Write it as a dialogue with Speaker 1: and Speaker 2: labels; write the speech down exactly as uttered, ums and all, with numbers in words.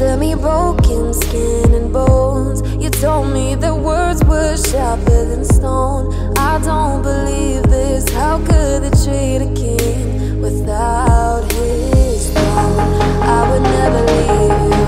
Speaker 1: to me broken skin and bones. You told me that words were sharper than stone. I don't believe this. How could they treat a king without his throne? I would never leave you.